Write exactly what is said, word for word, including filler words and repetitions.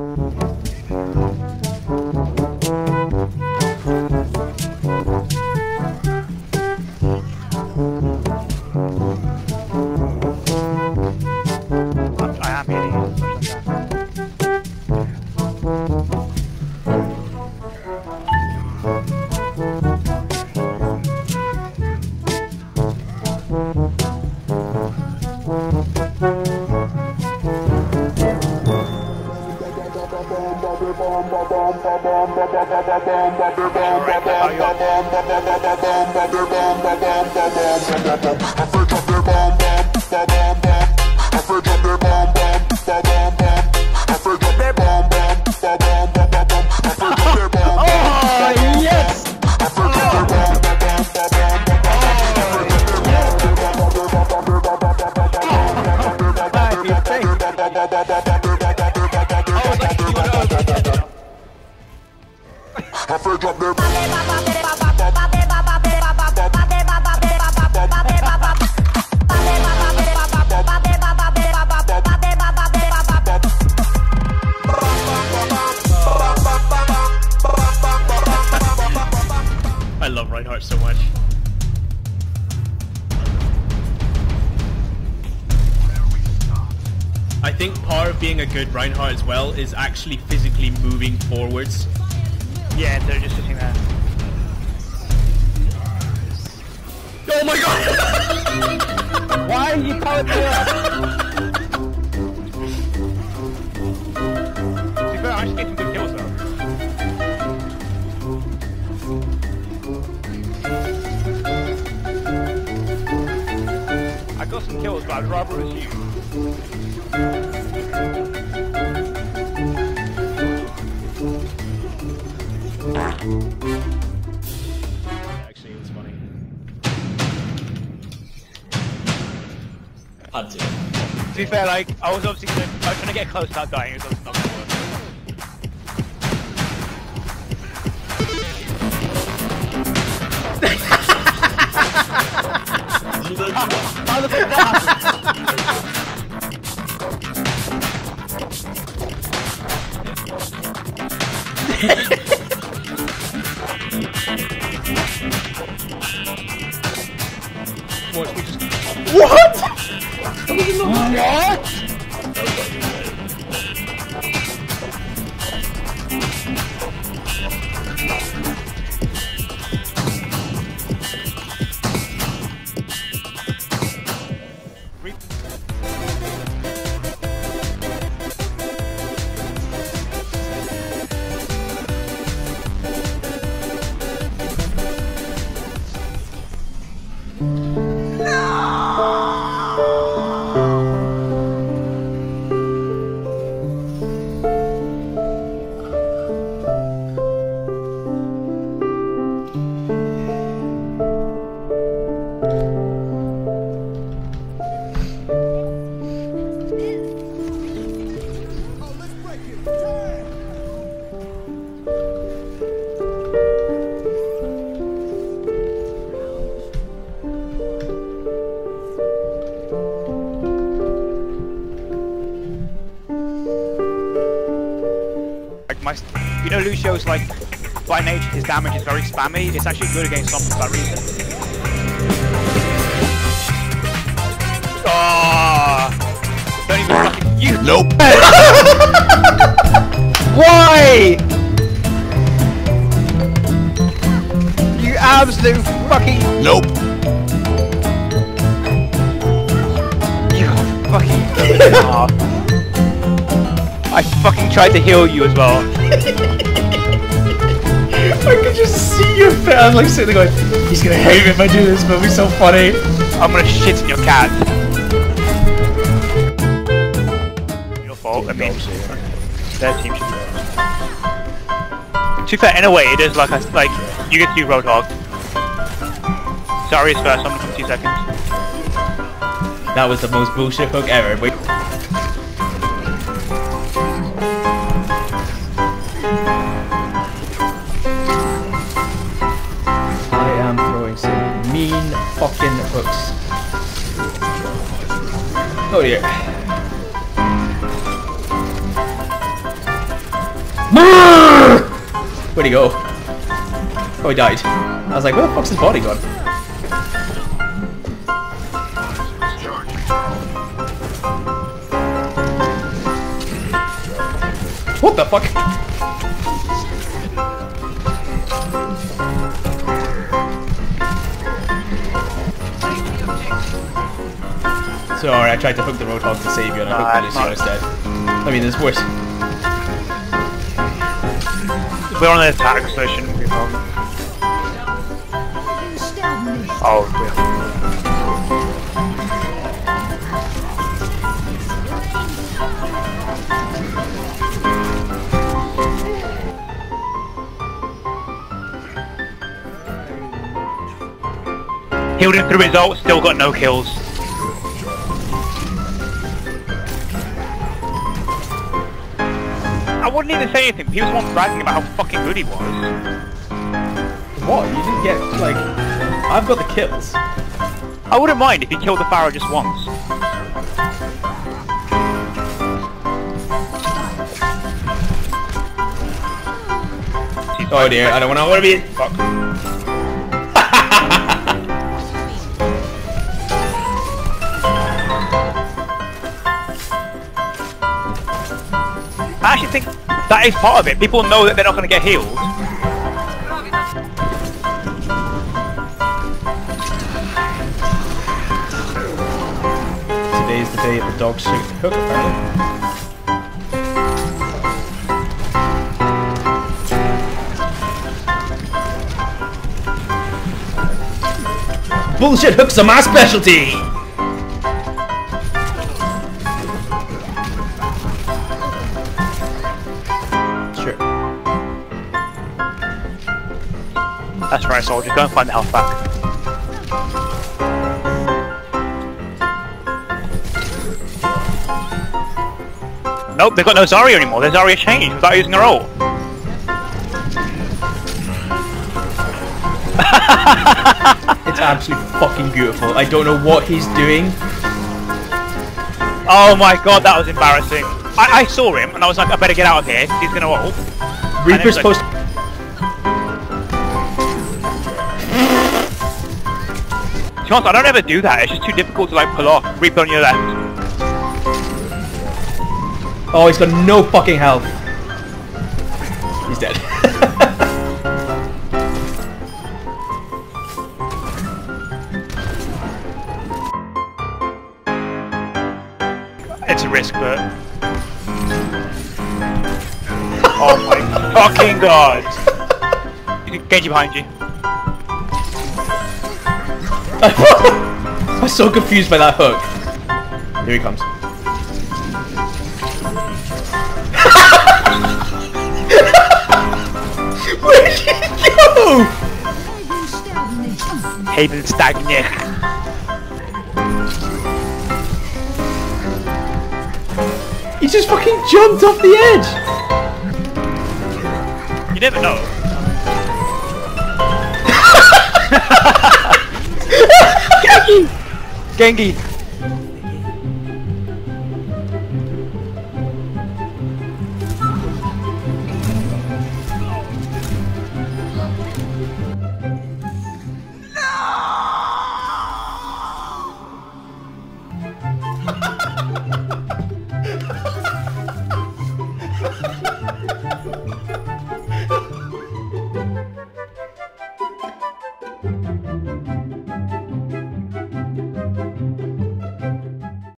I think part of being a good Reinhardt as well is actually physically moving forwards. Yeah, instead of just sitting there. Oh my god! Why are you calling me up? To be fair, I just get some good kills though. I got some kills, but I'd rather it was you. Actually, it was funny. Had to. To be fair, like, I was obviously gonna, I was trying to get close without dying, it was obviously not gonna work. How the fuck did that happen? Watch me just... What?! What?! My, you know, Lucio's like, by nature, his damage is very spammy. It's actually good against zombies for that reason. Oh, don't even fucking you. Nope. Why? You absolute fucking. Nope. You fucking. Oh. I fucking tried to heal you as well. I could just see your fan like sitting there going, he's gonna hate me if I do this, but it'll be so funny. I'm gonna shit in your cat. Your fault, I mean. Their team should be. To be fair, in a way, it is like a, like you get to Roadhog. Sorry, it's first. I'm gonna two seconds. That was the most bullshit hook ever. Wait. Mean fucking hooks. Oh dear. Where'd he go? Oh, he died. I was like, where the fuck's his body gone? What the fuck? Sorry, I tried to hook the Roadhog to save you and I hooked the Lucio instead. I mean, there's worse. We're on an attack, so it shouldn't be a problem. Oh, yeah. Healed him through his ult, still got no kills. I wouldn't even say anything, he was the one bragging about how fucking good he was. What? You didn't get, like... I've got the kills. I wouldn't mind if he killed the Pharaoh just once. Oh dear, I don't want to, want to be... Fuck. I actually think that is part of it. People know that they're not going to get healed. Today's the day of the dog's hook, apparently. Bullshit hooks are my specialty! That's right, soldier. Go and find the health back. Nope, they've got no Zarya anymore. Their Zarya changed without using her ult. It's absolutely fucking beautiful. I don't know what he's doing. Oh my god, that was embarrassing. I, I saw him and I was like, I better get out of here. He's gonna ult. Reaper's supposed to... To be honest, I don't ever do that. It's just too difficult to like pull off. Reaper on your left. Oh, he's got no fucking health. He's dead. It's a risk, but... Oh my fucking god! Genji behind you. I'm so confused by that hook. Here he comes. Where did he go? Haven stagnant. He just fucking jumped off the edge. You never know. Genji! Genji! No!